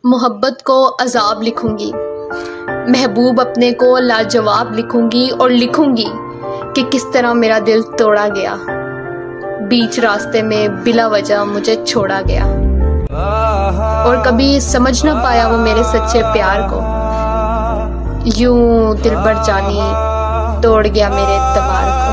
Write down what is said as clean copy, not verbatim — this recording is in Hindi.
मोहब्बत को अजाब लिखूंगी, महबूब अपने को लाजवाब लिखूंगी और लिखूंगी कि किस तरह मेरा दिल तोड़ा गया, बीच रास्ते में बिला वजह मुझे छोड़ा गया और कभी समझ ना पाया वो मेरे सच्चे प्यार को। यूं दिल भर जानी तोड़ गया मेरे तबार को।